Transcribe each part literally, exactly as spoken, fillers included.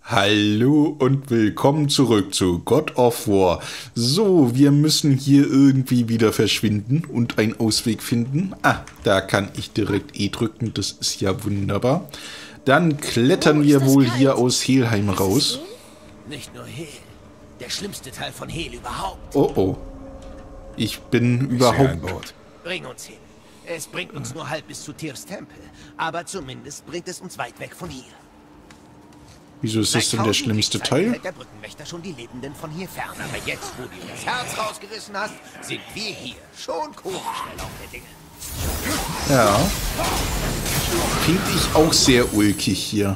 Hallo und willkommen zurück zu God of War. So, wir müssen hier irgendwie wieder verschwinden und einen Ausweg finden. Ah, da kann ich direkt E drücken, das ist ja wunderbar. Dann klettern wir wohl hier aus Helheim raus. Nicht nur Hel, der schlimmste Teil von Hel überhaupt. Oh oh. Ich bin überhaupt... Bring uns hin. Es bringt uns nur halb bis zu Tyrs Tempel, aber zumindest bringt es uns weit weg von hier. Wieso ist das denn der schlimmste Teil? Der Brückenwächter schon die Lebenden von hier fern, aber jetzt, wo du das Herz rausgerissen hast, sind wir hier. Schon komisch der Lauf der Dinge. Ja. Finde ich auch sehr ulkig hier.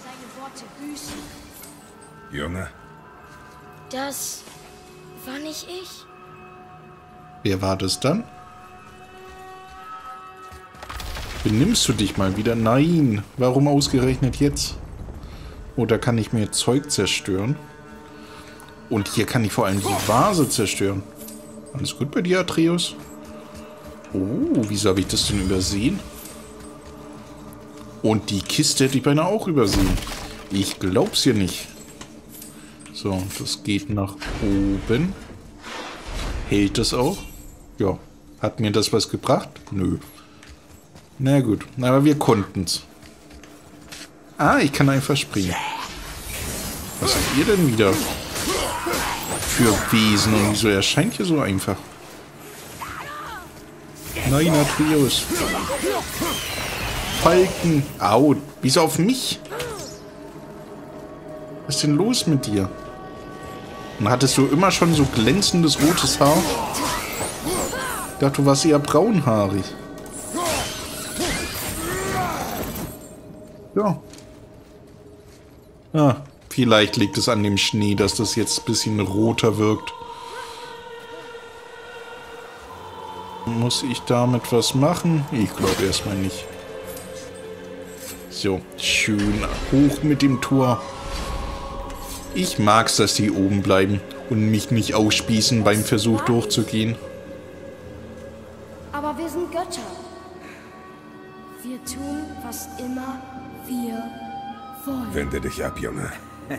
Junge. Das war nicht ich. Wer war das dann? Benimmst du dich mal wieder? Nein. Warum ausgerechnet jetzt? Oder kann ich mir Zeug zerstören? Und hier kann ich vor allem die Vase zerstören. Alles gut bei dir, Atreus? Oh, wieso habe ich das denn übersehen? Und die Kiste hätte ich beinahe auch übersehen. Ich glaub's hier nicht. So, das geht nach oben. Hält das auch? Ja. Hat mir das was gebracht? Nö. Na gut, aber wir konnten's. Ah, ich kann einfach springen. Was seid ihr denn wieder für Wesen und wieso erscheint hier so einfach? Nein, Atreus. Falken. Au, wieso auf mich? Was ist denn los mit dir? Und hattest du immer schon so glänzendes rotes Haar? Ich dachte, du warst eher braunhaarig. Ja. Ah, vielleicht liegt es an dem Schnee, dass das jetzt ein bisschen roter wirkt. Muss ich damit was machen? Ich glaube erstmal nicht. So, schön hoch mit dem Tor. Ich mag's, dass die oben bleiben und mich nicht ausspießen beim Versuch durchzugehen. Aber wir sind Götter. Wir tun, was immer wir wollen. Wende dich ab, Junge.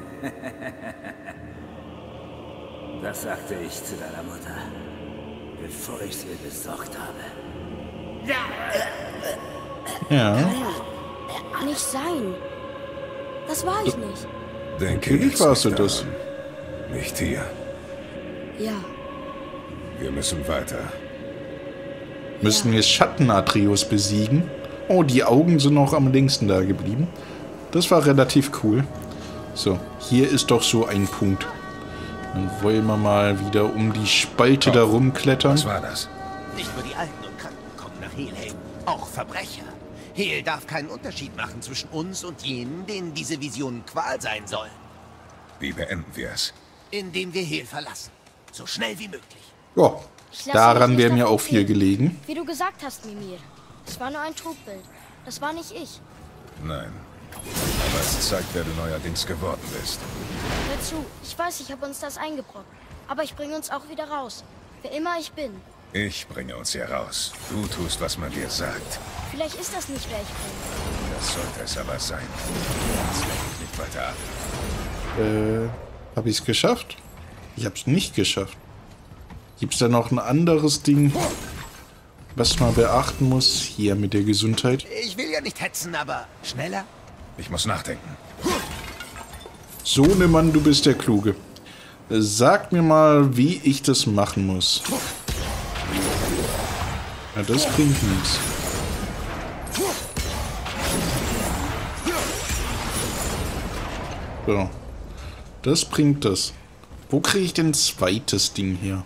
Das sagte ich zu deiner Mutter, bevor ich sie besorgt habe. Ja. Nicht sein. Das war ich nicht. Denke Natürlich jetzt warst du nicht das. daran. Nicht hier. Ja. Wir müssen weiter. Müssen wir Schatten Atreus besiegen? Oh, die Augen sind noch am längsten da geblieben. Das war relativ cool. So, hier ist doch so ein Punkt. Dann wollen wir mal wieder um die Spalte da rumklettern. Was war das? Nicht nur die Alten und Kranken kommen nach Helheim, auch Verbrecher. Hel darf keinen Unterschied machen zwischen uns und jenen, denen diese Visionen Qual sein sollen. Wie beenden wir es? Indem wir Hel verlassen. So schnell wie möglich. Ja, Ich lasse daran mich wäre nicht mir davon auch viel kriegen. gelegen. Wie du gesagt hast, Mimir. Es war nur ein Trugbild. Das war nicht ich. Nein. Aber es zeigt, wer du neuerdings geworden bist. Hör zu, ich weiß, ich habe uns das eingebrockt. Aber ich bringe uns auch wieder raus. Wer immer ich bin. Ich bringe uns hier raus. Du tust, was man dir sagt. Vielleicht ist das nicht, wer ich bin. Das sollte es aber sein. Jetzt lenk ich nicht weiter ab. Äh, habe ich es geschafft? Ich habe es nicht geschafft. Gibt es da noch ein anderes Ding, was man beachten muss? Hier mit der Gesundheit. Ich will ja nicht hetzen, aber schneller? Ich muss nachdenken. Sohnemann, du bist der Kluge. Sag mir mal, wie ich das machen muss. Ja, das bringt nichts. So. Das bringt das. Wo kriege ich denn ein zweites Ding her?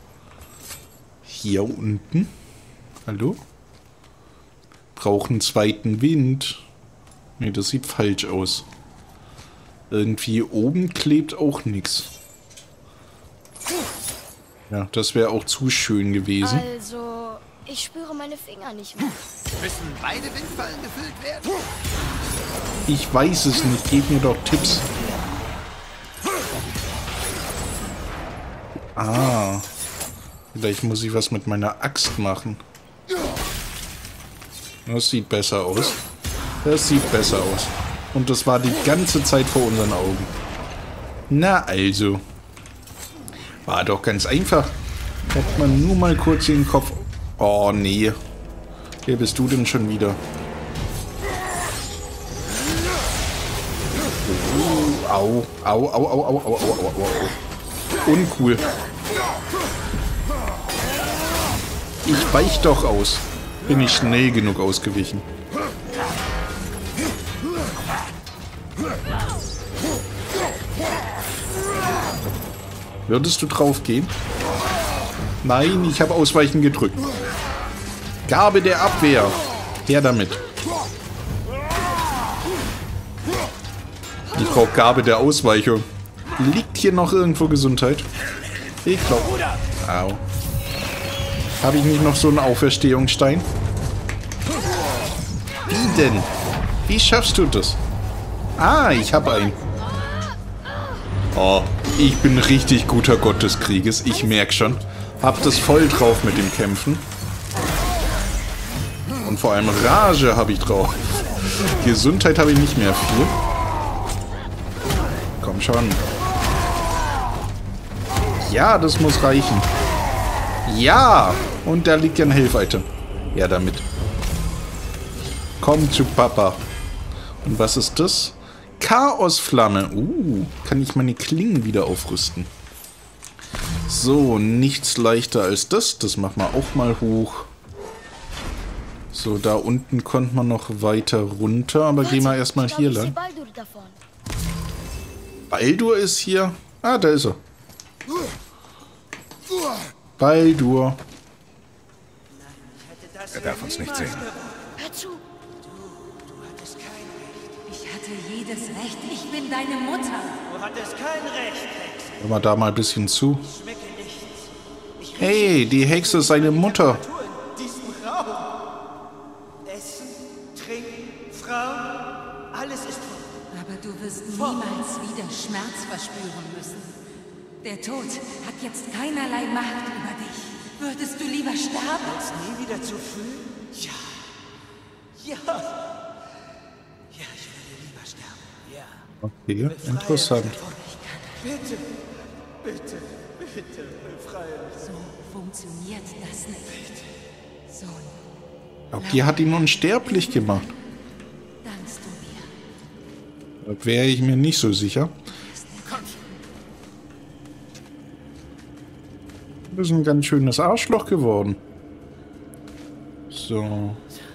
Hier unten? Hallo? Brauchen einen zweiten Wind. Ne, das sieht falsch aus. Irgendwie oben klebt auch nichts. Ja, das wäre auch zu schön gewesen. Also, ich spüre meine Finger nicht mehr. Müssen beide Windfallen gefüllt werden? Ich weiß es nicht. Gib mir doch Tipps. Ah. Vielleicht muss ich was mit meiner Axt machen. Das sieht besser aus. Das sieht besser aus. Und das war die ganze Zeit vor unseren Augen. Na also. War doch ganz einfach. Hat man nur mal kurz den Kopf... Oh, nee. Wer bist du denn schon wieder? Oh, au, au, au, au, au, au, au, au, au. Uncool. Ich weich doch aus. Bin ich schnell genug ausgewichen. Würdest du drauf gehen? Nein, ich habe Ausweichen gedrückt. Gabe der Abwehr. Her damit. Ich brauche Gabe der Ausweichung. Liegt hier noch irgendwo Gesundheit? Ich glaube. Au. Habe ich nicht noch so einen Auferstehungsstein? Wie denn? Wie schaffst du das? Ah, ich habe einen. Oh, ich bin richtig guter Gott des Krieges. Ich merke schon. Hab das voll drauf mit dem Kämpfen. Und vor allem Rage habe ich drauf. Gesundheit habe ich nicht mehr viel. Komm schon. Ja, das muss reichen. Ja! Und da liegt ja ein Health-Item. Ja, damit. Komm zu Papa. Und was ist das? Chaosflamme. Uh, kann ich meine Klingen wieder aufrüsten. So, nichts leichter als das. Das machen wir auch mal hoch. So, da unten konnte man noch weiter runter. Aber gehen wir erstmal hier lang. Baldur ist hier. Ah, da ist er. Baldur. Er darf uns nicht sehen. Hör zu. Ich hatte jedes Recht. Ich bin deine Mutter. Du hattest kein Recht, Hexe. Hör mal da mal ein bisschen zu. Hey, die Hexe ist seine Mutter. In diesem Raum. Essen, Trinken, Frauen, alles ist voll. Aber du wirst niemals wieder Schmerz verspüren müssen. Der Tod hat jetzt keinerlei Macht über dich. Würdest du lieber sterben? Als nie wieder zu fühlen? Ja. Ja. Ja, ich würde lieber sterben. Ja. Okay, interessant. Bitte, bitte, bitte, befreie mich. So funktioniert das nicht. Sohn, Ich glaube, die hat ihn unsterblich gemacht. dankst du mir? Da wäre ich mir nicht so sicher. Du bist ein ganz schönes Arschloch geworden. So.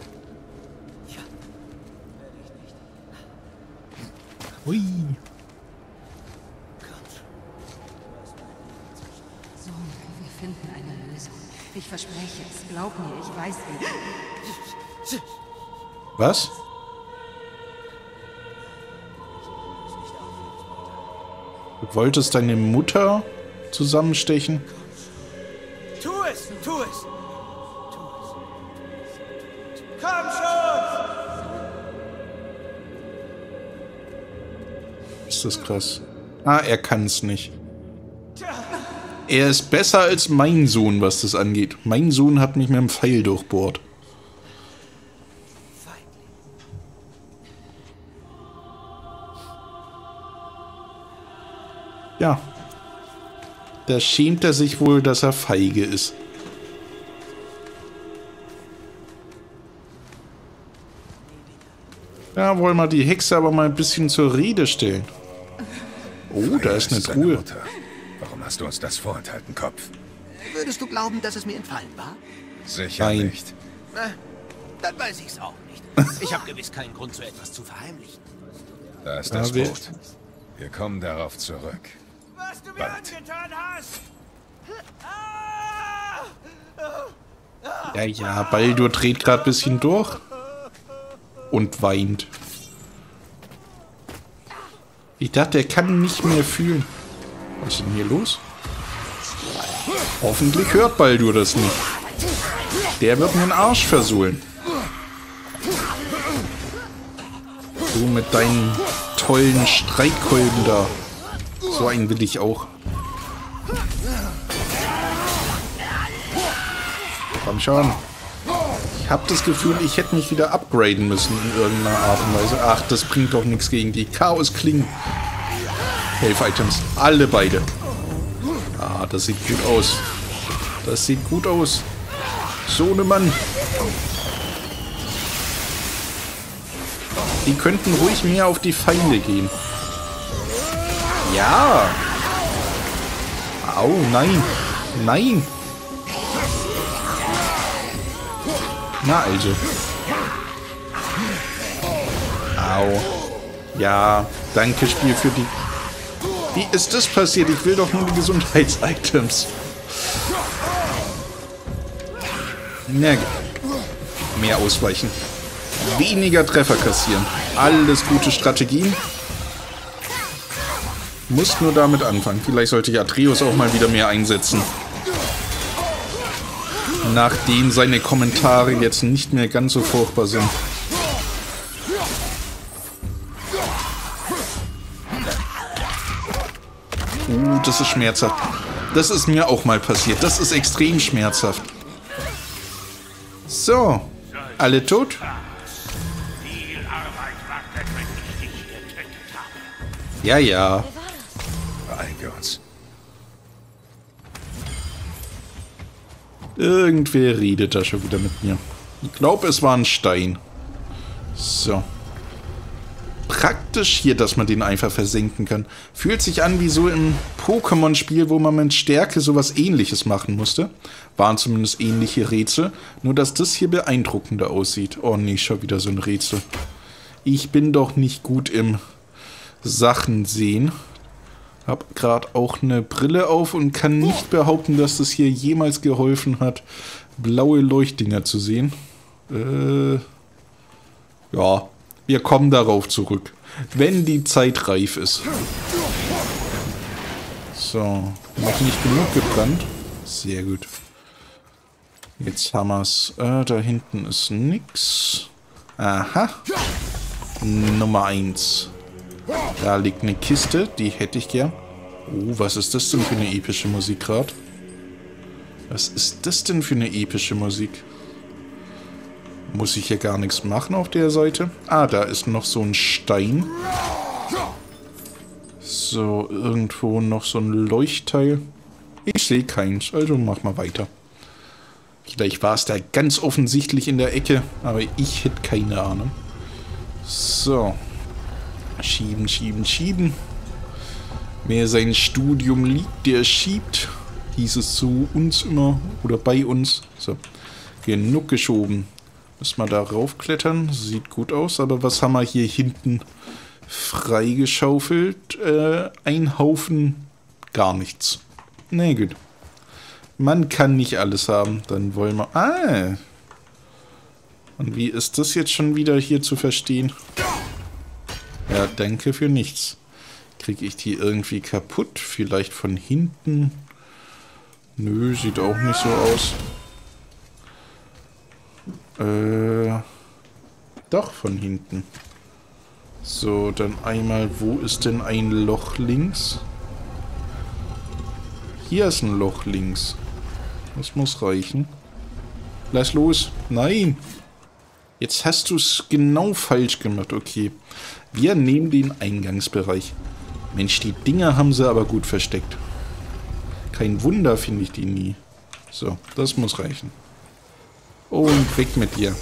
Hui. Sohn, wir finden eine Lösung. Ich verspreche es. Glaub mir, ich weiß wie. Was? Du wolltest deine Mutter zusammenstechen? Tu es, tu es. Tu es. Komm schon! Ist das krass. Ah, er kann es nicht. Er ist besser als mein Sohn, was das angeht. Mein Sohn hat mich mit einem Pfeil durchbohrt. Ja. Da schämt er sich wohl, dass er feige ist. Ja, wollen wir die Hexe aber mal ein bisschen zur Rede stellen. Oh, da ist eine Truhe. Mutter. Warum hast du uns das vorenthalten, Kopf? Würdest du glauben, dass es mir entfallen war? Sicher Nein. nicht. Na, dann weiß ich's auch nicht. Ich habe gewiss keinen Grund, so etwas zu verheimlichen. Da ist Ja, das wir- Boot. Wir kommen darauf zurück. Was du mir Bald. angetan hast! Ja, ja, Baldur dreht gerade ein bisschen durch. Und weint. Ich dachte, er kann nicht mehr fühlen. Was ist denn hier los? Hoffentlich hört Baldur das nicht. Der wird mir den Arsch versohlen. Du mit deinen tollen Streitkolben da. So einen will ich auch. Komm schon. Ich habe das Gefühl, ich hätte mich wieder upgraden müssen in irgendeiner Art und Weise. Ach, das bringt doch nichts gegen die Chaos-Klingen. Health-Items. Alle beide. Ah, das sieht gut aus. Das sieht gut aus. So ne Mann. Die könnten ruhig mehr auf die Feinde gehen. Ja. Au, nein. Nein. Na also. Au. Ja, danke Spiel für die... Wie ist das passiert? Ich will doch nur die Gesundheits-Items. Na, mehr ausweichen. Weniger Treffer kassieren. Alles gute Strategien. Muss nur damit anfangen. Vielleicht sollte ich Atreus auch mal wieder mehr einsetzen. Nachdem seine Kommentare jetzt nicht mehr ganz so furchtbar sind. Uh, das ist schmerzhaft. Das ist mir auch mal passiert. Das ist extrem schmerzhaft. So. Alle tot? Ja, ja. Beeilte uns. Irgendwer redet da schon wieder mit mir. Ich glaube, es war ein Stein. So. Praktisch hier, dass man den einfach versenken kann. Fühlt sich an wie so im Pokémon-Spiel, wo man mit Stärke sowas Ähnliches machen musste. Waren zumindest ähnliche Rätsel. Nur, dass das hier beeindruckender aussieht. Oh nee, schon wieder so ein Rätsel. Ich bin doch nicht gut im Sachen sehen. Hab gerade auch eine Brille auf und kann nicht behaupten, dass das hier jemals geholfen hat, blaue Leuchtdinger zu sehen. Äh, ja, wir kommen darauf zurück, wenn die Zeit reif ist. So, noch nicht genug gebrannt. Sehr gut. Jetzt haben wir es. Äh, da hinten ist nix. Aha. Nummer eins. Da liegt eine Kiste, die hätte ich gern. Oh, was ist das denn für eine epische Musik gerade? Was ist das denn für eine epische Musik? Muss ich hier gar nichts machen auf der Seite? Ah, da ist noch so ein Stein. So, irgendwo noch so ein Leuchtteil. Ich sehe keins, also mach mal weiter. Vielleicht war es da ganz offensichtlich in der Ecke, aber ich hätte keine Ahnung. So. Schieben, schieben, schieben. Wer sein Studium liebt, der schiebt. Hieß es zu uns immer oder bei uns. So. Genug geschoben. Müssen wir da raufklettern. Sieht gut aus, aber was haben wir hier hinten freigeschaufelt? Äh, ein Haufen gar nichts. Na gut. Man kann nicht alles haben. Dann wollen wir... Ah! Und wie ist das jetzt schon wieder hier zu verstehen? Ja, danke für nichts. Kriege ich die irgendwie kaputt? Vielleicht von hinten? Nö, sieht auch nicht so aus. Äh, doch, von hinten. So, dann einmal, wo ist denn ein Loch links? Hier ist ein Loch links. Das muss reichen. Lass los. Nein! Jetzt hast du es genau falsch gemacht. Okay. Wir nehmen den Eingangsbereich. Mensch, die Dinger haben sie aber gut versteckt. Kein Wunder finde ich die nie. So, das muss reichen. Und weg mit dir.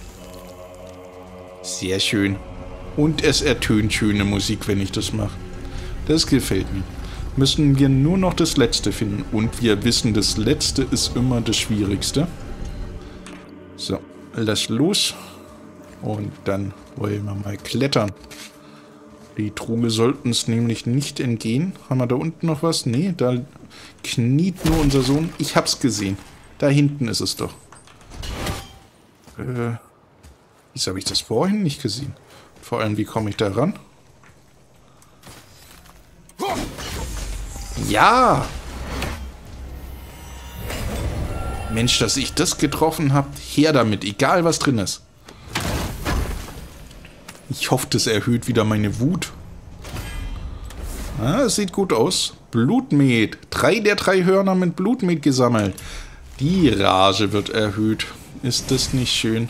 Sehr schön. Und es ertönt schöne Musik, wenn ich das mache. Das gefällt mir. Müssen wir nur noch das Letzte finden. Und wir wissen, das Letzte ist immer das Schwierigste. So, lass los. Und dann wollen wir mal klettern. Die Truhe sollten es nämlich nicht entgehen. Haben wir da unten noch was? Nee, da kniet nur unser Sohn. Ich hab's gesehen. Da hinten ist es doch. Äh, wieso habe ich das vorhin nicht gesehen? Vor allem, wie komme ich da ran? Ja! Mensch, dass ich das getroffen habe. Her damit, egal was drin ist. Ich hoffe, das erhöht wieder meine Wut. Ah, es sieht gut aus. Blutmet. Drei der drei Hörner mit Blutmet gesammelt. Die Rage wird erhöht. Ist das nicht schön?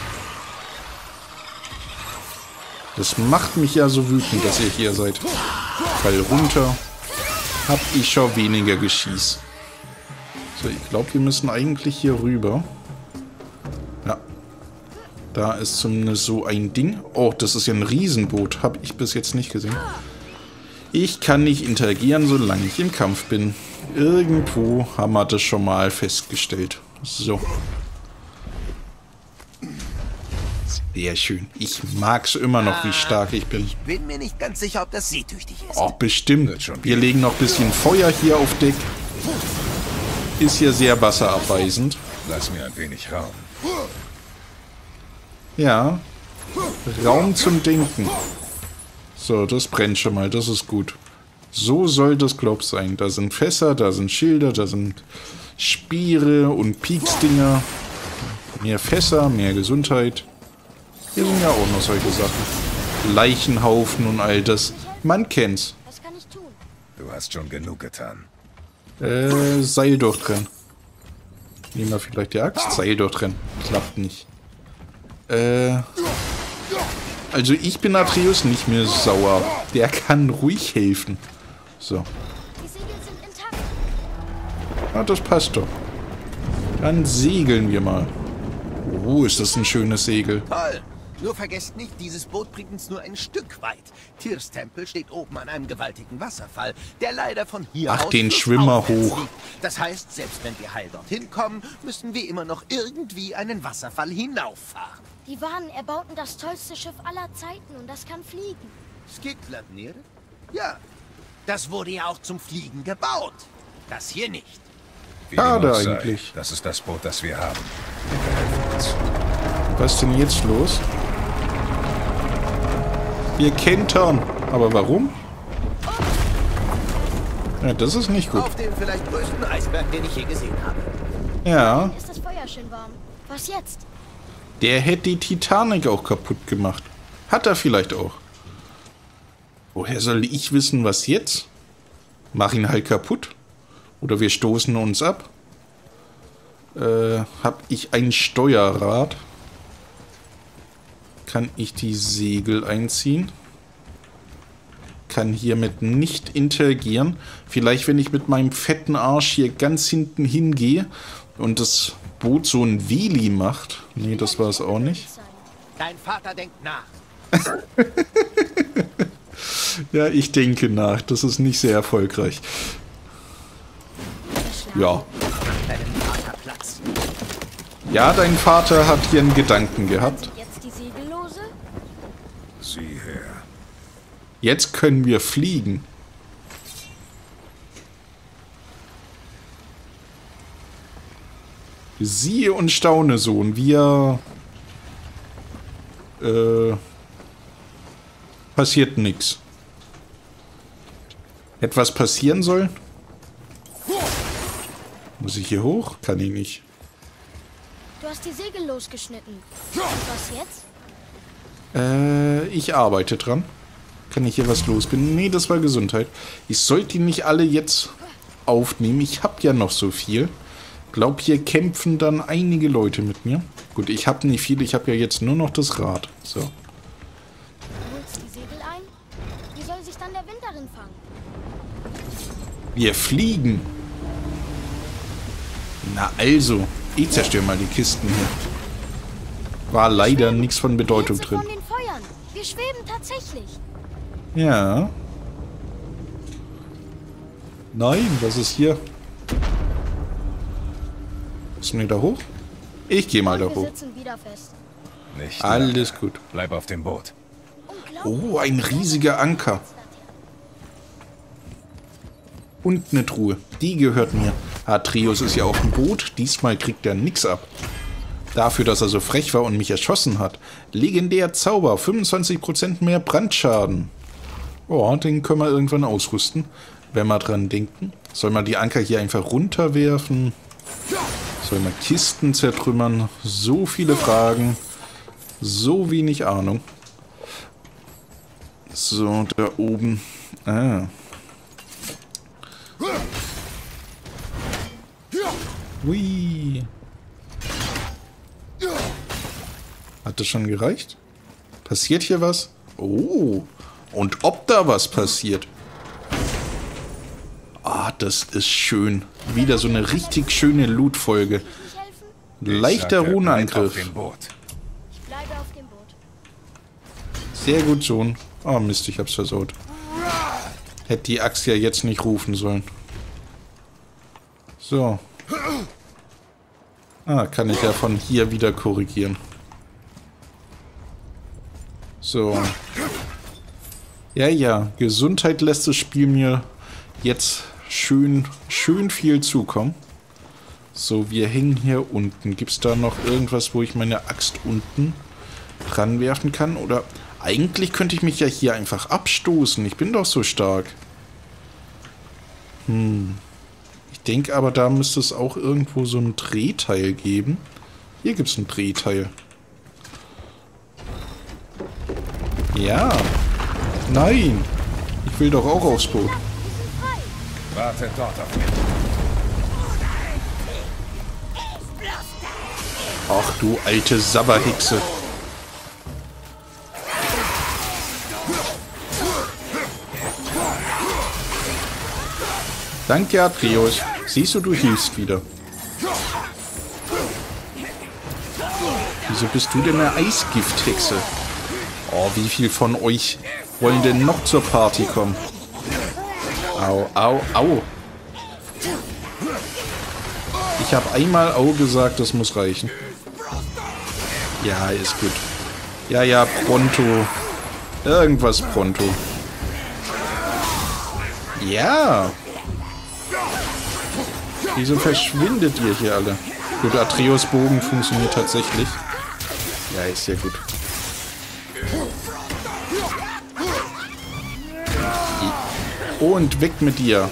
Das macht mich ja so wütend, dass ihr hier seid. Fall runter. Hab ich schon weniger Geschieß. So, ich glaube, wir müssen eigentlich hier rüber. Ja. Da ist zumindest so ein Ding. Oh, das ist ja ein Riesenboot. Habe ich bis jetzt nicht gesehen. Ich kann nicht interagieren, solange ich im Kampf bin. Irgendwo haben wir das schon mal festgestellt. So. Sehr schön. Ich mag's immer noch, wie stark ich bin. Ich bin mir nicht ganz sicher, ob das seetüchtig ist. Oh, bestimmt. Wir legen noch ein bisschen Feuer hier auf Deck. Ist hier sehr wasserabweisend. Lass mir ein wenig Raum. Ja. Raum zum Denken. So, das brennt schon mal. Das ist gut. So soll das, glaub ich, sein. Da sind Fässer, da sind Schilder, da sind Speere und Pieksdinger. Mehr Fässer, mehr Gesundheit. Hier sind ja auch noch solche Sachen. Leichenhaufen und all das. Man kennt's. Was kann ich tun? Du hast schon genug getan. Äh, Seil durchtrennen. Nehmen wir vielleicht die Axt? Seil durchtrennen. Klappt nicht. Äh. Also ich bin Atreus nicht mehr sauer. Der kann ruhig helfen. So. Die Segel sind intakt. Ah, das passt doch. Dann segeln wir mal. Oh, ist das ein schönes Segel. Toll. Nur vergesst nicht, dieses Boot bringt uns nur ein Stück weit. Tyrs Tempel steht oben an einem gewaltigen Wasserfall, der leider von hier Ach, aus den Schwimmer flussaufwärts hoch. liegt. Das heißt, selbst wenn wir heil dorthin kommen, müssen wir immer noch irgendwie einen Wasserfall hinauffahren. Die Wanen erbauten das tollste Schiff aller Zeiten und das kann fliegen. Skidbladnir? Ja. Das wurde ja auch zum Fliegen gebaut. Das hier nicht. Wie Schade dem auch sei, eigentlich. Das ist das Boot, das wir haben. Wir helfen uns. Was ist denn jetzt los? Wir kentern. Aber warum? Ja, das ist nicht gut. Auf dem vielleicht größten Eisberg, den ich je gesehen habe. Ja, Ist das Feuer schön warm? Was jetzt? der hätte die Titanic auch kaputt gemacht. Hat er vielleicht auch. Woher soll ich wissen, was jetzt? Mach ihn halt kaputt. Oder wir stoßen uns ab. Äh, hab ich ein Steuerrad? Kann ich die Segel einziehen? Kann hiermit nicht interagieren. Vielleicht, wenn ich mit meinem fetten Arsch hier ganz hinten hingehe und das Boot so ein Wheelie macht. Nee, das war es auch nicht. Dein Vater denkt nach. Ja, ich denke nach. Das ist nicht sehr erfolgreich. Ja. Deinem Vater Platz. Ja, dein Vater hat hier einen Gedanken gehabt. Sind jetzt die Segellose? Sieh her. Jetzt können wir fliegen. Siehe und staune, Sohn. Wir... Äh... Passiert nichts. Etwas passieren soll? Muss ich hier hoch? Kann ich nicht. Du hast die Segel losgeschnitten. Und was jetzt? Äh, ich arbeite dran. Kann ich hier was losbinden? Nee, das war Gesundheit. Ich sollte die nicht alle jetzt aufnehmen. Ich habe ja noch so viel. Glaub, hier kämpfen dann einige Leute mit mir. Gut, ich habe nicht viel. Ich habe ja jetzt nur noch das Rad. So. Du holst die Segel ein? Wie soll sich dann der Wind darin fangen? Wir fliegen. Na also. Ich zerstöre mal die Kisten hier. War leider nichts von Bedeutung Hitze drin. von den Feuern. Wir schweben tatsächlich. Ja. Nein, was ist hier? Müssen wir da hoch? Ich gehe mal da Wir hoch. sitzen wieder fest. Nicht Alles lange. gut. Bleib auf dem Boot. Unglaublich. Oh, ein riesiger Anker. Und eine Truhe. Die gehört mir. Atreus ist ja auf dem Boot. Diesmal kriegt er nix ab. Dafür, dass er so frech war und mich erschossen hat. Legendär Zauber. fünfundzwanzig Prozent mehr Brandschaden. Oh, den können wir irgendwann ausrüsten. Wenn wir dran denken. Soll man die Anker hier einfach runterwerfen? Soll man Kisten zertrümmern? So viele Fragen. So wenig Ahnung. So, da oben. Ah. Hui. Hat das schon gereicht? Passiert hier was? Oh. Und ob da was passiert? Ah, das ist schön. Wieder so eine richtig schöne Loot-Folge. Leichter Runenangriff. Ich bleibe auf dem Boot. Sehr gut, Sohn. Oh Mist, ich hab's versaut. Hätte die Axt ja jetzt nicht rufen sollen. So. Ah, kann ich ja von hier wieder korrigieren. So. Ja, ja. Gesundheit lässt das Spiel mir jetzt schön, schön viel zukommen. So, wir hängen hier unten. Gibt es da noch irgendwas, wo ich meine Axt unten ranwerfen kann? Oder eigentlich könnte ich mich ja hier einfach abstoßen. Ich bin doch so stark. Hm. Ich denke aber, da müsste es auch irgendwo so ein Drehteil geben. Hier gibt es ein Drehteil. Ja. Nein. Ich will doch auch aufs Boot. Warte dort auf mich. Ach du alte Sabberhexe. Danke, Atreus. Siehst du, du hilfst wieder. Wieso bist du denn eine Eisgifthexe? Oh, wie viel von euch wollen denn noch zur Party kommen? Au, au, au. Ich habe einmal Au gesagt, das muss reichen. Ja, ist gut. Ja, ja, pronto. Irgendwas pronto. Ja. Wieso verschwindet ihr hier alle? Gut, Atreus Bogen funktioniert tatsächlich. Ja, ist ja gut. Und weg mit dir.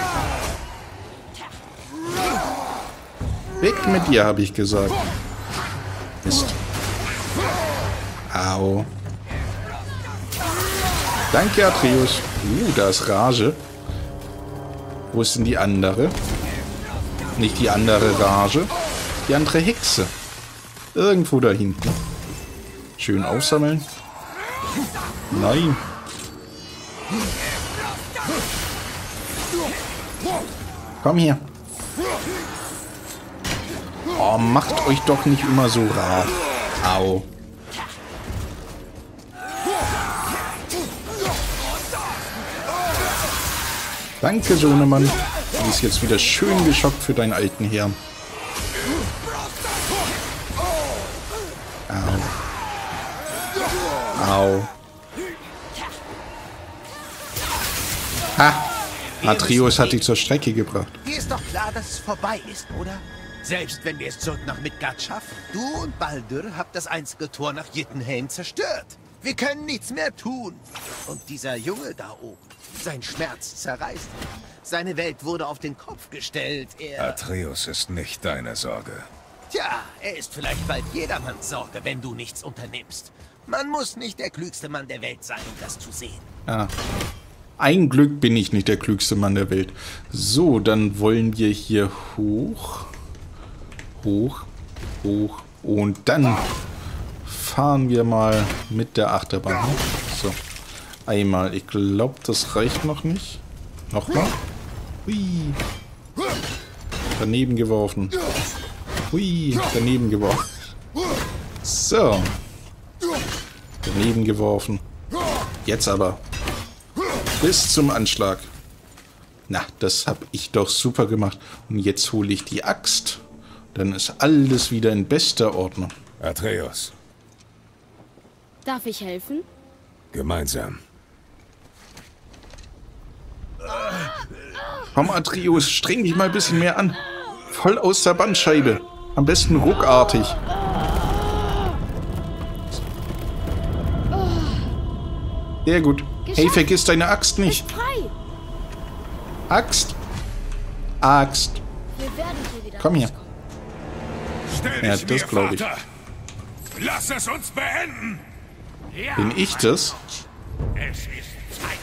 Weg mit dir, habe ich gesagt. Mist. Au. Danke, Atreus. Uh, da ist Rage. Wo ist denn die andere? Nicht die andere Rage. Die andere Hexe. Irgendwo da hinten. Schön aufsammeln. Nein. Komm hier. Oh, macht euch doch nicht immer so rar. Au. Danke, Sohnemann. Du bist jetzt wieder schön geschockt für deinen alten Herrn. Au. Au. Ha! Atreus hat dich zur Strecke gebracht. Dir ist doch klar, dass es vorbei ist, oder? Selbst wenn wir es zurück nach Midgard schaffen. Du und Baldur habt das einzige Tor nach Jotunheim zerstört. Wir können nichts mehr tun. Und dieser Junge da oben, sein Schmerz zerreißt ihn. Seine Welt wurde auf den Kopf gestellt. Er... Atreus ist nicht deine Sorge. Tja, er ist vielleicht bald jedermanns Sorge, wenn du nichts unternimmst. Man muss nicht der klügste Mann der Welt sein, um das zu sehen. Ah. Ein Glück bin ich nicht der klügste Mann der Welt. So, dann wollen wir hier hoch. Hoch. Hoch. Und dann fahren wir mal mit der Achterbahn. So. Einmal. Ich glaube, das reicht noch nicht. Nochmal. Hui. Daneben geworfen. Hui. Daneben geworfen. So. Daneben geworfen. Jetzt aber. Bis zum Anschlag. Na, das habe ich doch super gemacht. Und jetzt hole ich die Axt. Dann ist alles wieder in bester Ordnung. Atreus. Darf ich helfen? Gemeinsam. Komm, Atreus, streng dich mal ein bisschen mehr an. Voll aus der Bandscheibe. Am besten ruckartig. Sehr gut. Hey, vergiss deine Axt nicht. Frei! Axt. Axt. Wir werden hier wieder Komm hier. rauskommen. Stell Ja, dich das mir, glaub ich. Vater. Lass es uns beenden. Ja, Bin ich das? es ist Zeit.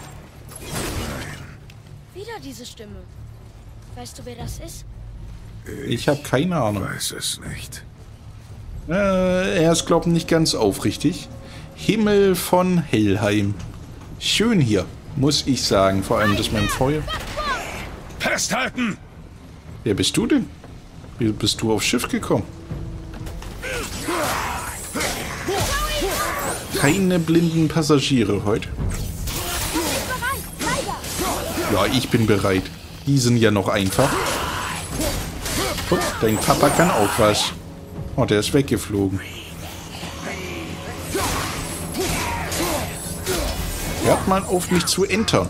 Wieder diese Stimme. Weißt du, wer das ist? Ich habe keine Ahnung. Weiß es nicht. Äh, er ist, glaube ich, nicht ganz aufrichtig. Himmel von Helheim. Schön hier, muss ich sagen. Vor allem das mit dem Feuer. Festhalten! Wer bist du denn? Wie bist du aufs Schiff gekommen? Keine blinden Passagiere heute. Ja, ich bin bereit. Die sind ja noch einfach. Guck, dein Papa kann auch was. Oh, der ist weggeflogen. Hört mal auf, mich zu entern.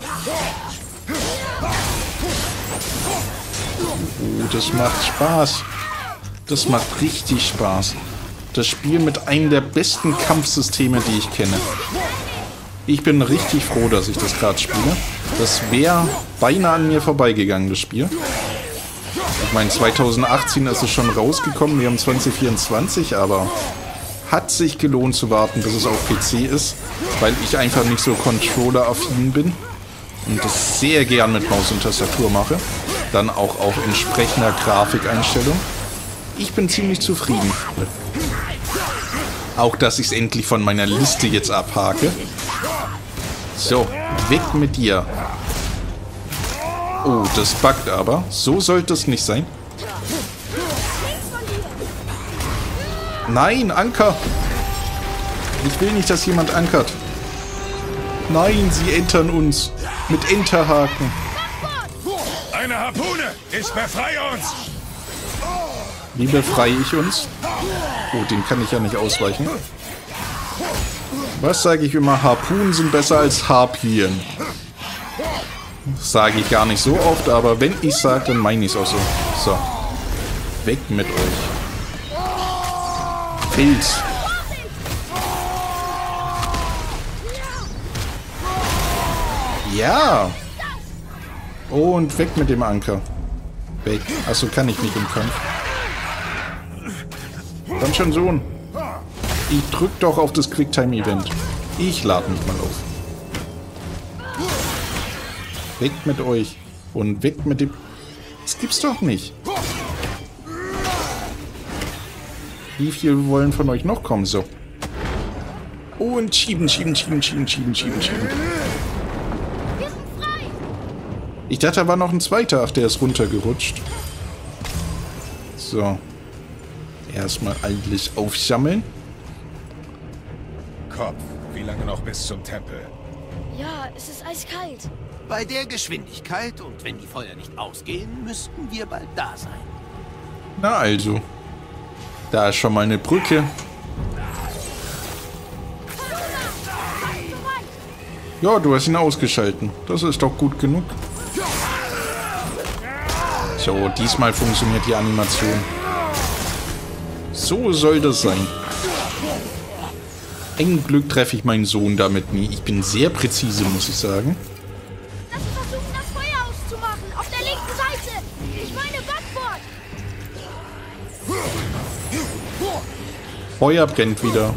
Oh, das macht Spaß. Das macht richtig Spaß. Das Spiel mit einem der besten Kampfsysteme, die ich kenne. Ich bin richtig froh, dass ich das gerade spiele. Das wäre beinahe an mir vorbeigegangen, das Spiel. Ich meine, zwanzig achtzehn ist es schon rausgekommen, wir haben zwanzig vierundzwanzig, aber hat sich gelohnt zu warten, bis es auf P C ist, weil ich einfach nicht so Controller-affin bin und das sehr gern mit Maus und Tastatur mache. Dann auch auf entsprechender Grafikeinstellung. Ich bin ziemlich zufrieden. Auch, dass ich es endlich von meiner Liste jetzt abhake. So, weg mit dir. Oh, das buggt aber. So sollte es nicht sein. Nein, Anker! Ich will nicht, dass jemand ankert. Nein, sie entern uns. Mit Enterhaken. Eine Harpune! Ich befreie uns! Wie befreie ich uns? Oh, den kann ich ja nicht ausweichen. Was sage ich immer? Harpunen sind besser als Harpien. Das sage ich gar nicht so oft, aber wenn ich sage, dann meine ich es auch so. So. Weg mit euch. Pilz. Ja. Und weg mit dem Anker. Weg. Achso, kann ich nicht im Kampf. Komm schon, Sohn. Ich drück doch auf das Quicktime-Event. Ich lade mich mal auf. Weg mit euch. Und weg mit dem... Das gibt's doch nicht. Wie viel wollen von euch noch kommen? So. Und schieben, schieben, schieben, schieben, schieben, schieben, schieben. Ich dachte, da war noch ein zweiter. Ach, der ist runtergerutscht. So. Erstmal alles aufsammeln. Kopf, wie lange noch bis zum Tempel? Ja, es ist eiskalt. Bei der Geschwindigkeit und wenn die Feuer nicht ausgehen, müssten wir bald da sein. Na also. Da ist schon mal eine Brücke. Ja, du hast ihn ausgeschalten. Das ist doch gut genug. So, diesmal funktioniert die Animation. So soll das sein. Ein Glück treffe ich meinen Sohn damit nie. Ich bin sehr präzise, muss ich sagen. Lass uns versuchen, das Feuer auszumachen. Auf der linken Seite. Ich meine Backbord. Feuer brennt wieder.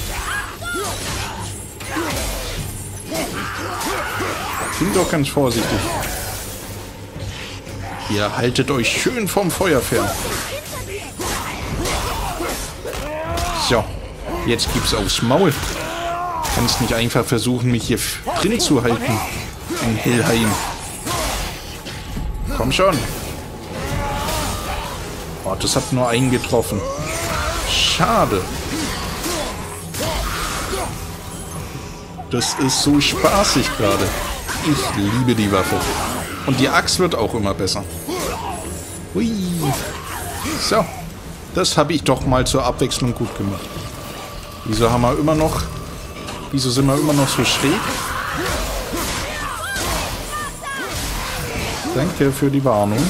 Bin doch ganz vorsichtig. Ihr haltet euch schön vom Feuer fern. So, jetzt gibt's aufs Maul. Kannst nicht einfach versuchen, mich hier drin zu halten. In Helheim. Komm schon. Oh, das hat nur einen getroffen. Schade. Das ist so spaßig gerade. Ich liebe die Waffe. Und die Axt wird auch immer besser. Hui. So. Das habe ich doch mal zur Abwechslung gut gemacht. Wieso haben wir immer noch... Wieso sind wir immer noch so schräg? Danke für die Warnung.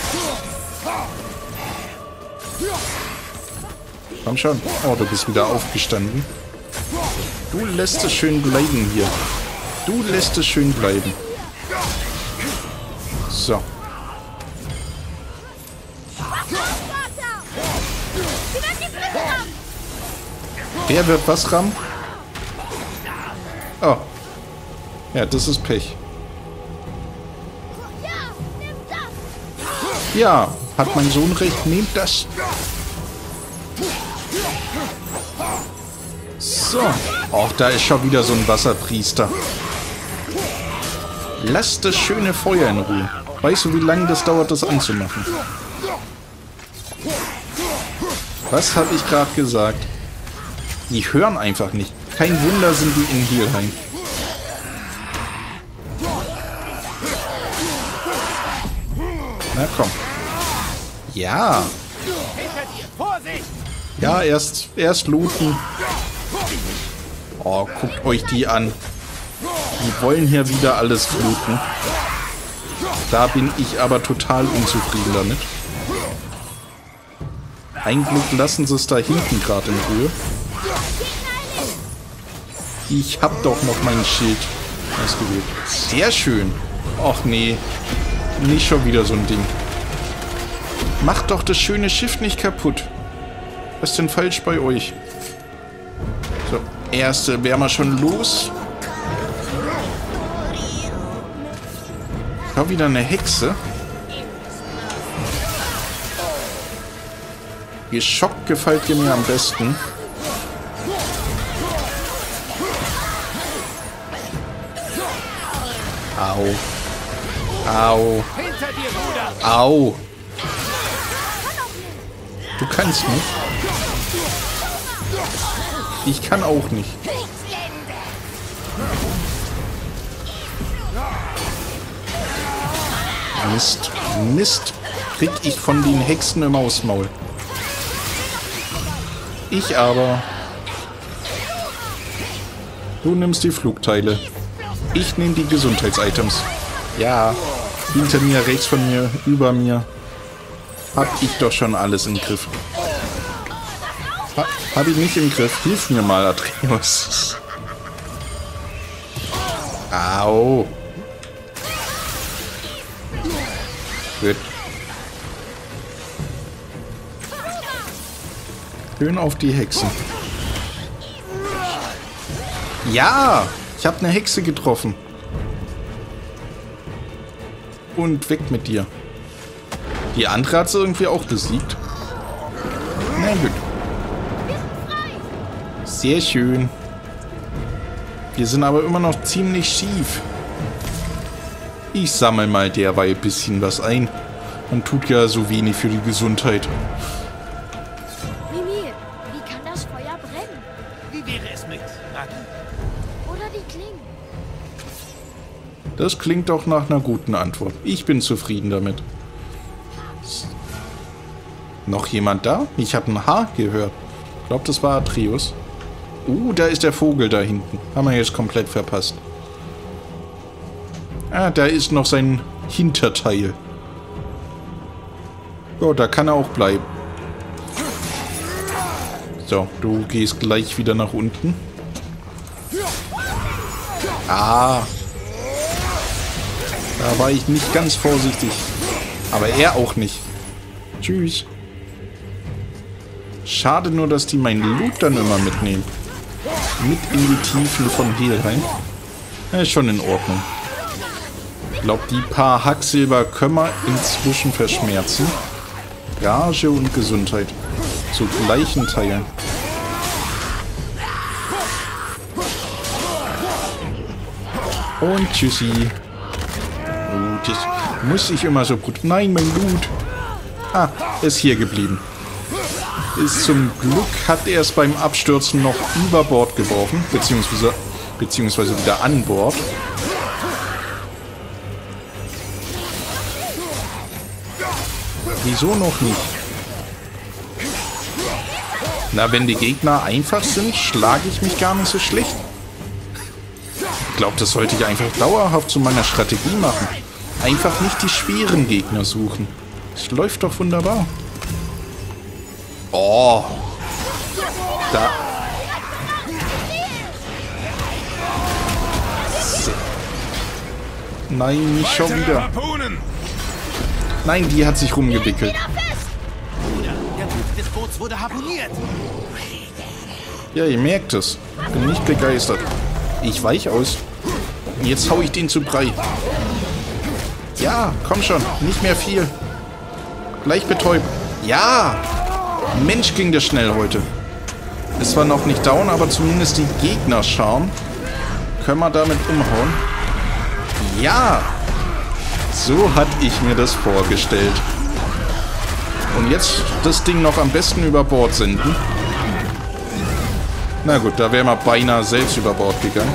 Komm schon. Oh, du bist wieder aufgestanden. Du lässt es schön bleiben hier. Du lässt es schön bleiben. So. Wer wird was rammen? Oh. Ja, das ist Pech. Ja, hat mein Sohn recht. Nehmt das. So. Och, da ist schon wieder so ein Wasserpriester. Lass das schöne Feuer in Ruhe. Weißt du, wie lange das dauert, das anzumachen? Was habe ich gerade gesagt? Die hören einfach nicht. Kein Wunder sind die in Helheim. Na komm. Ja. Ja, erst, erst looten. Oh, guckt euch die an. Die wollen hier wieder alles fluten. Da bin ich aber total unzufrieden damit. Ein Glück lassen sie es da hinten gerade in Ruhe. Ich hab doch noch mein Schild ausgewählt. Sehr schön. Och nee. Nicht schon wieder so ein Ding. Macht doch das schöne Schiff nicht kaputt. Was ist denn falsch bei euch? So, erste wären wir schon los. Schau, wieder eine Hexe. Geschockt gefällt ihr mir am besten. Au. Au. Au. Du kannst nicht. Ich kann auch nicht. Mist. Mist. Krieg ich von den Hexen im Mausmaul. Ich aber. Du nimmst die Flugteile. Ich nehme die Gesundheitsitems. Ja. Hinter mir, rechts von mir, über mir. Hab ich doch schon alles im Griff. Ha, hab ich nicht im Griff. Hilf mir mal, Atreus. Au. Gut. Schön auf die Hexen. Ja! Ich habe eine Hexe getroffen. Und weg mit dir. Die andere hat sie irgendwie auch besiegt. Na gut. Sehr schön. Wir sind aber immer noch ziemlich schief. Ich sammle mal derweil ein bisschen was ein. Man tut ja so wenig für die Gesundheit. Mimir, wie kann das Feuer brennen? Wie wäre es mit Magie? Oder die Klingen? Das klingt doch nach einer guten Antwort. Ich bin zufrieden damit. Noch jemand da? Ich habe ein Haar gehört. Ich glaube, das war Atreus. Uh, da ist der Vogel da hinten. Haben wir jetzt komplett verpasst. Ah, da ist noch sein Hinterteil. Ja, da kann er auch bleiben. So, du gehst gleich wieder nach unten. Ah. Da war ich nicht ganz vorsichtig. Aber er auch nicht. Tschüss. Schade nur, dass die mein Loot dann immer mitnehmen. Mit in die Tiefen von Helheim. Ja, ist schon in Ordnung. Ich glaube, die paar Hacksilber können wir inzwischen verschmerzen. Gage und Gesundheit. Zu gleichen Teilen. Und tschüssi. Oh, das muss ich immer so gut. Nein, mein Loot. Ah, ist hier geblieben. Ist zum Glück hat er es beim Abstürzen noch über Bord geworfen. Beziehungsweise, beziehungsweise wieder an Bord. Wieso noch nicht? Na, wenn die Gegner einfach sind, schlage ich mich gar nicht so schlecht. Ich glaube, das sollte ich einfach dauerhaft zu meiner Strategie machen. Einfach nicht die schweren Gegner suchen. Das läuft doch wunderbar. Oh. Da. Nein, nicht schon wieder. Nein, die hat sich rumgewickelt. Der Ruf des Boots wurde harpuniert. Ja, ihr merkt es. Bin nicht begeistert. Ich weich aus. Jetzt hau ich den zu Brei. Ja, komm schon. Nicht mehr viel. Gleich betäubt. Ja! Mensch, ging das schnell heute. Ist zwar noch nicht down, aber zumindest die Gegnerscharm können wir damit umhauen. Ja! So hatte ich mir das vorgestellt. Und jetzt das Ding noch am besten über Bord senden. Na gut, da wären wir beinahe selbst über Bord gegangen.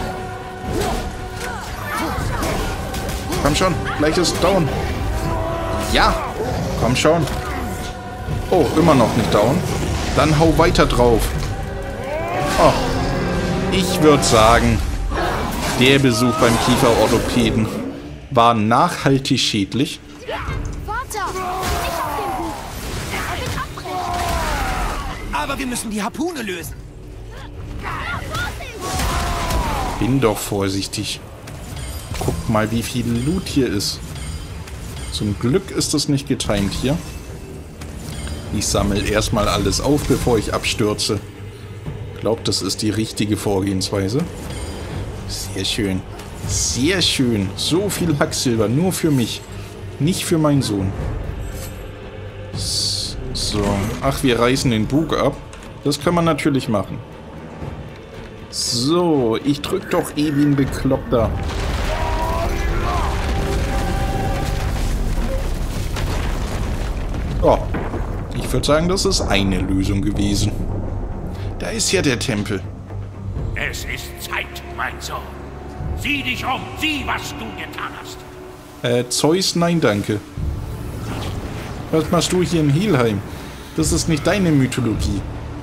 Komm schon, gleich ist down. Ja, komm schon. Oh, immer noch nicht down. Dann hau weiter drauf. Oh, ich würde sagen, der Besuch beim Kieferorthopäden war nachhaltig schädlich. Vater, nicht auf den Bug. Er wird abbrechen. Aber wir müssen die Harpune lösen. Bin doch vorsichtig. Guck mal, wie viel Loot hier ist. Zum Glück ist es nicht getimed hier. Ich sammle erstmal alles auf, bevor ich abstürze. Ich glaube, das ist die richtige Vorgehensweise. Sehr schön. Sehr schön. So viel Hacksilber. Nur für mich. Nicht für meinen Sohn. So. Ach, wir reißen den Bug ab. Das kann man natürlich machen. So. Ich drück doch eh wie ein Bekloppter. Oh. Ich würde sagen, das ist eine Lösung gewesen. Da ist ja der Tempel. Es ist Zeit, mein Sohn. Sieh dich um, sieh, was du getan hast. Äh, Zeus, nein, danke. Was machst du hier in Helheim? Das ist nicht deine Mythologie.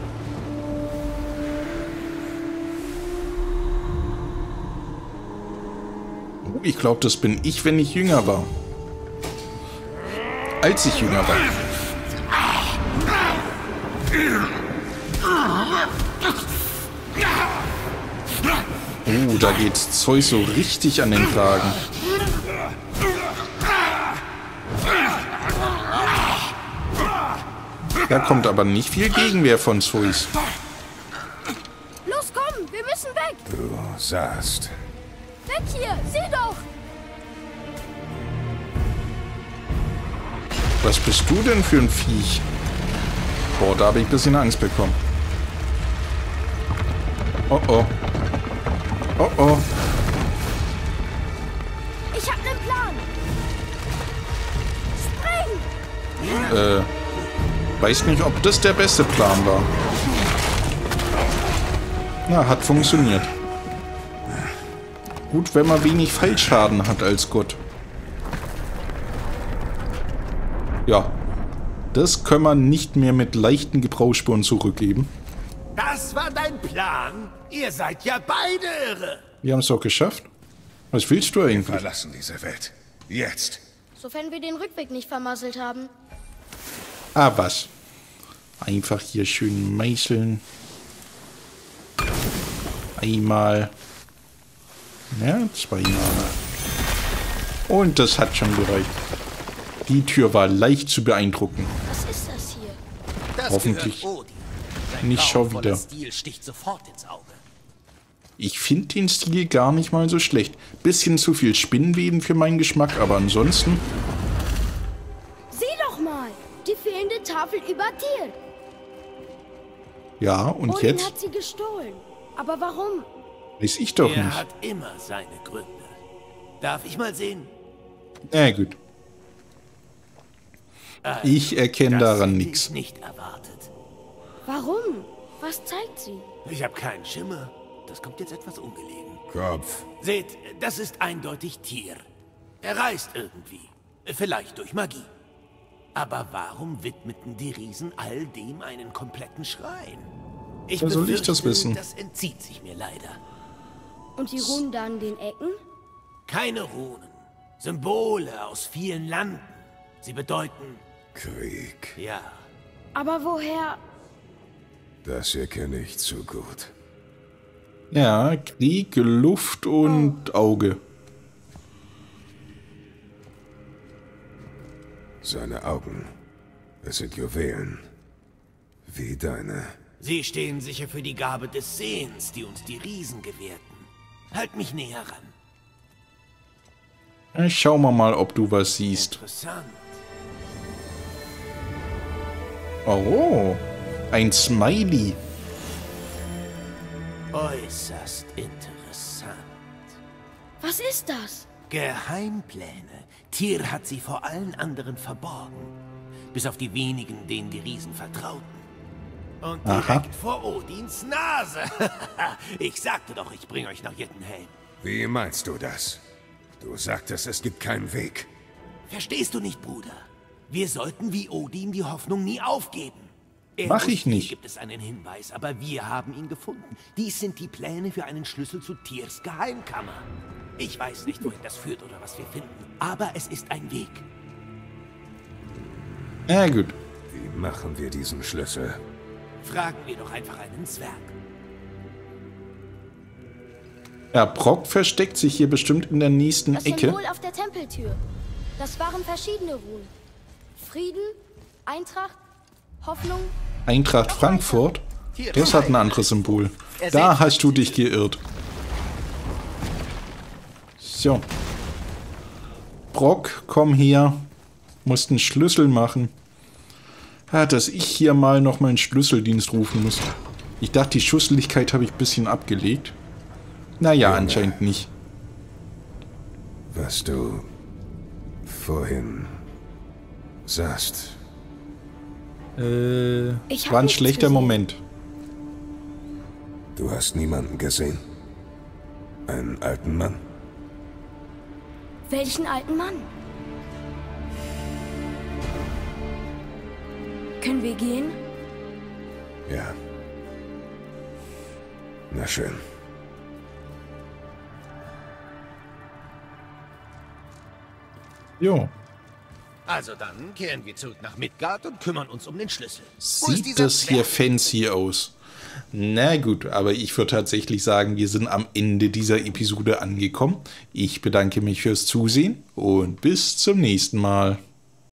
Oh, ich glaube, das bin ich, wenn ich jünger war. Als ich jünger war. Oh, da geht Zeus so richtig an den Kragen. Da kommt aber nicht viel Gegenwehr von Zeus. Los, komm, wir müssen weg. Du sahst. Weg hier, sieh doch. Was bist du denn für ein Viech? Boah, da habe ich ein bisschen Angst bekommen. Oh oh. Oh oh. Ich hab nen Plan. Spring! Äh, weiß nicht, ob das der beste Plan war. Na, hat funktioniert. Gut, wenn man wenig Fallschaden hat als Gott. Ja. Das können wir nicht mehr mit leichten Gebrauchsspuren zurückgeben. Das war dein Plan? Ihr seid ja beide irre. Wir haben es doch geschafft. Was willst du Wir eigentlich? verlassen diese Welt. Jetzt. Sofern wir den Rückweg nicht vermasselt haben. Ah, was? Einfach hier schön meißeln. Einmal. Ja, zweimal. Und das hat schon gereicht. Die Tür war leicht zu beeindrucken. Was ist das hier? Das Hoffentlich gehört Odin. Sein nicht schon grauenvoller wieder. Stil sticht sofort ins Auge. Ich finde den Stil gar nicht mal so schlecht. Bisschen zu viel Spinnenweben für meinen Geschmack, aber ansonsten... Sieh doch mal, die fehlende Tafel über Tyr. Ja, und Odin jetzt? hat sie gestohlen. Aber warum? Weiß ich doch Er nicht. hat immer seine Gründe. Darf ich mal sehen? Na gut. Ich erkenne Das daran hätte nichts. ich nicht erwartet. Warum? Was zeigt sie? Ich habe keinen Schimmer. Das kommt jetzt etwas ungelegen. Kopf. Seht, das ist eindeutig Tyr. Er reist irgendwie. Vielleicht durch Magie. Aber warum widmeten die Riesen all dem einen kompletten Schrein? Ich Woher soll ich befürchte, das wissen? Das entzieht sich mir leider. Und die Runen da an den Ecken? Keine Runen. Symbole aus vielen Landen. Sie bedeuten, Krieg. ja, Aber woher? Das hier kenne ich zu gut. Ja, Krieg, Luft und Auge. Seine Augen. Es sind Juwelen. Wie deine. sie stehen sicher für die Gabe des Sehens, die uns die Riesen gewährten. Halt mich näher ran. Ja, schauen wir mal, ob du was siehst. Interessant. Oh, ein Smiley. Äußerst interessant. Was ist das? Geheimpläne. Tyr hat sie vor allen anderen verborgen. Bis auf die wenigen, denen die Riesen vertrauten. Und direkt Aha. vor Odins Nase. Ich sagte doch, ich bringe euch nach Jotunheim. Wie meinst du das? Du sagtest, es gibt keinen Weg. Verstehst du nicht, Bruder? Wir sollten wie Odin die Hoffnung nie aufgeben. Er Mach ich wusste, nicht. Hier gibt es einen Hinweis, aber wir haben ihn gefunden. Dies sind die Pläne für einen Schlüssel zu Tyrs Geheimkammer. Ich weiß nicht, wohin das führt oder was wir finden, aber es ist ein Weg. Ja, gut. Wie machen wir diesen Schlüssel? Fragen wir doch einfach einen Zwerg. Ja, Brok versteckt sich hier bestimmt in der nächsten Das Ecke. Symbol auf der Tempeltür. Das waren verschiedene Runen. Frieden, Eintracht, Hoffnung. Eintracht Frankfurt. Das hat ein anderes Symbol. Da hast du dich geirrt. So. Brok, komm her. Musst einen Schlüssel machen. Ja, dass ich hier mal noch mal einen Schlüsseldienst rufen muss. Ich dachte, die Schusseligkeit habe ich ein bisschen abgelegt. Naja, Junge. anscheinend nicht. Was du vorhin sahst. Äh, Ich hab war ein nichts schlechter gesehen. Moment. Du hast niemanden gesehen? Einen alten Mann? Welchen alten Mann? Können wir gehen? Ja. Na schön. Jo. Also dann kehren wir zurück nach Midgard und kümmern uns um den Schlüssel. Wo ist Sieht dieser das hier Zwerg? fancy aus? Na gut, aber ich würde tatsächlich sagen, wir sind am Ende dieser Episode angekommen. Ich bedanke mich fürs Zusehen und bis zum nächsten Mal.